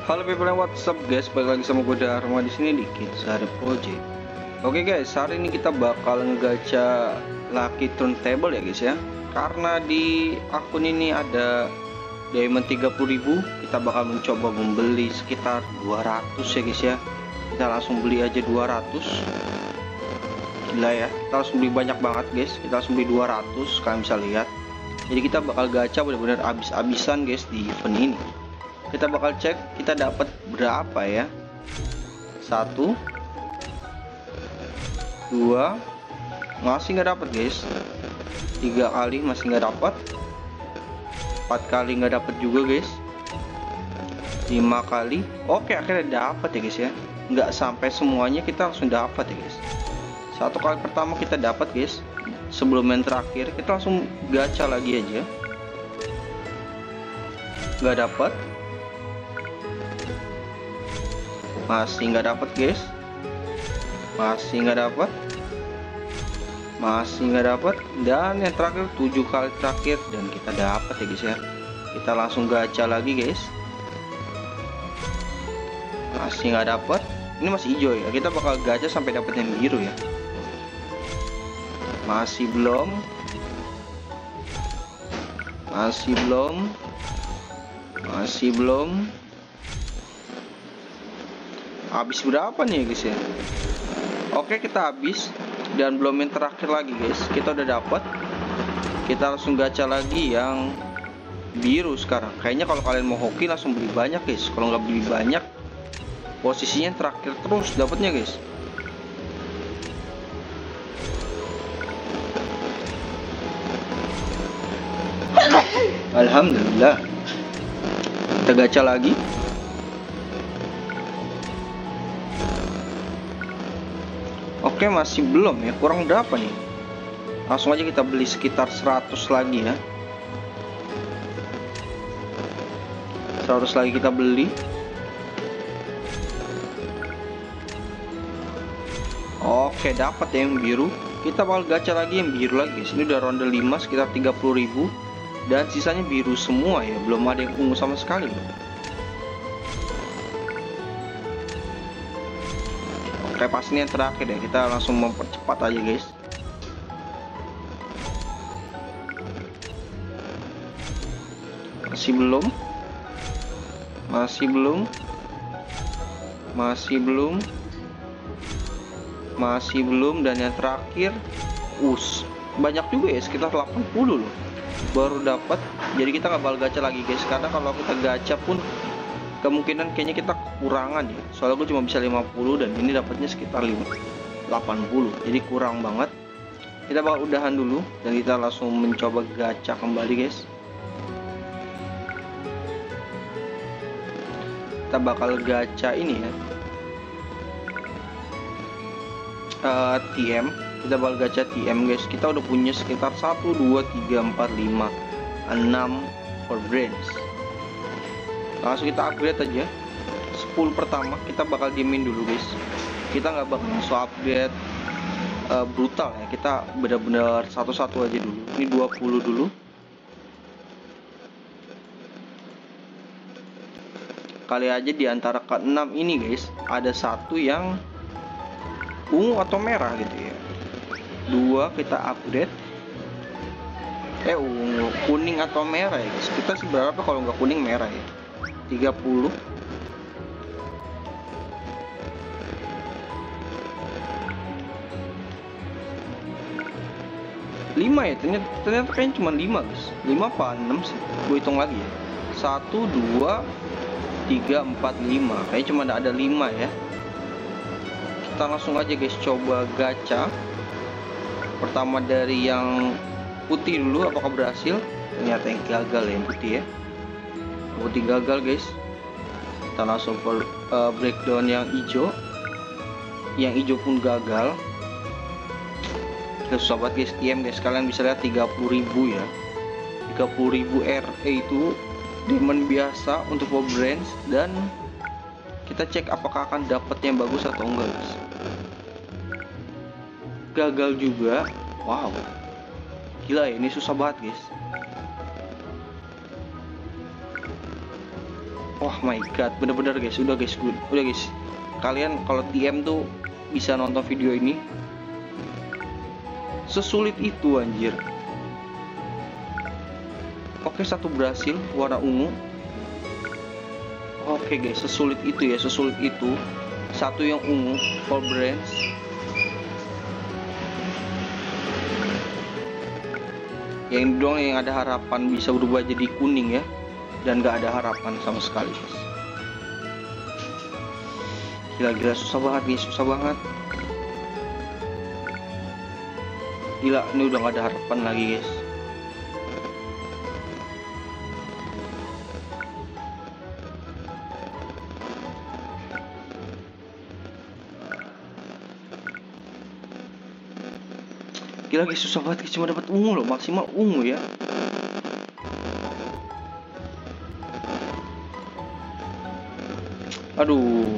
Halo people, what's up guys? Balik lagi sama gue Dharma di sini di Kidsari Project. Oke guys, hari ini kita bakal ngegacha Lucky Turntable ya guys ya. Karena di akun ini ada diamond 30.000, kita bakal mencoba membeli sekitar 200 ya guys ya. Kita langsung beli aja 200. Gila ya, kita langsung beli banyak banget guys. Kita langsung beli 200, kalian bisa lihat. Jadi kita bakal gacha benar-benar abis-abisan guys di event ini. Kita bakal cek kita dapat berapa ya. 1 2 masih nggak dapat guys. 3 kali masih nggak dapat. 4 kali nggak dapat juga guys. 5 kali oke, akhirnya dapat ya guys ya. Nggak sampai semuanya kita langsung dapat ya guys. 1 kali pertama kita dapat guys. Sebelum yang terakhir kita langsung gacha lagi aja. Nggak dapat. Masih nggak dapat guys. Masih nggak dapat. Masih nggak dapat. Dan yang terakhir 7 kali terakhir dan kita dapat ya guys ya. Kita langsung gacha lagi guys. Masih nggak dapat. Ini masih hijau ya. Kita bakal gacha sampai dapat yang biru ya. Masih belum. Masih belum. Masih belum. Habis berapa nih guys ya? Oke, kita habis dan belum yang terakhir lagi guys. Kita udah dapat. Kita langsung gacha lagi yang biru sekarang. Kayaknya kalau kalian mau hoki langsung beli banyak guys. Kalau nggak beli banyak, posisinya terakhir terus dapatnya guys. Alhamdulillah. Kita gacha lagi. Oke, masih belum ya, kurang berapa nih? Langsung aja kita beli sekitar 100 lagi ya. 100 lagi kita beli. Oke, dapat ya yang biru. Kita bakal gacha lagi yang biru lagi guys. Ini udah ronde 5 sekitar 30.000 dan sisanya biru semua ya, belum ada yang ungu sama sekali loh. Oke, pas ini yang terakhir ya, kita langsung mempercepat aja guys. Masih belum. Masih belum. Masih belum. Masih belum. Dan yang terakhir banyak juga ya, sekitar 80 loh baru dapat. Jadi kita nggak bakal gacha lagi guys, karena kalau kita gacha pun kemungkinan kayaknya kita kekurangan ya. Soalnya gue cuma bisa 50 dan ini dapatnya sekitar 80. Jadi kurang banget. Kita bakal udahan dulu dan kita langsung mencoba gacha kembali guys. Kita bakal gacha ini ya. TM. Kita bakal gacha TM guys. Kita udah punya sekitar 1 2 3 4 5 6 for brains. Langsung kita upgrade aja 10 pertama. Kita bakal diemin dulu guys. Kita nggak bakal langsung upgrade brutal ya. Kita benar-benar satu-satu aja dulu. Ini 20 dulu. Kali aja di antara ke-6 ini guys, ada satu yang ungu atau merah gitu ya. 2 kita upgrade. Ungu, kuning atau merah ya guys. Kita seberapa kalau nggak kuning merah ya. 30. Lima ya, ternyata kayaknya cuma 5 guys. 5 apa 6 sih, gue hitung lagi ya. 1 2 3 4 5. Kayaknya cuma ada 5 ya. Kita langsung aja guys coba gacha. Pertama dari yang putih dulu, apakah berhasil? Ternyata yang gagal ya, yang putih ya. Putih gagal guys. Kita langsung breakdown yang hijau. Yang hijau pun gagal. Kita susah banget guys TM guys. Kalian bisa lihat 30.000 ya. 30.000 RE itu diamond biasa untuk power brands. Dan kita cek apakah akan dapat yang bagus atau enggak guys. Gagal juga. Wow, gila ya, ini susah banget guys. Oh my god, bener-bener guys, udah guys, kalian kalau TM tuh bisa nonton video ini, sesulit itu anjir. Oke, satu berhasil, warna ungu. Oke guys, sesulit itu ya, sesulit itu. Satu yang ungu, full branch. Yang doang yang ada harapan bisa berubah jadi kuning ya, dan gak ada harapan sama sekali guys. Gila susah banget guys, susah banget. Gila, ini udah gak ada harapan lagi guys. Gila guys, susah banget guys, cuma dapat ungu loh, maksimal ungu ya. Aduh.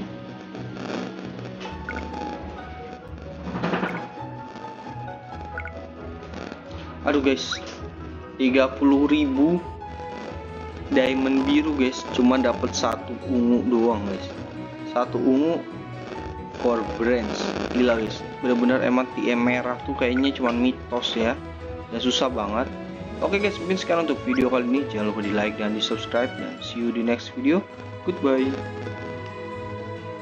Aduh guys, 30.000 diamond biru guys, cuma dapat satu ungu doang guys. Satu ungu for branch. Gila guys, bener-bener emang TM merah tuh kayaknya cuma mitos ya, dan susah banget. Oke guys, mungkin sekarang untuk video kali ini jangan lupa di like dan di subscribe, dan see you di next video. Goodbye.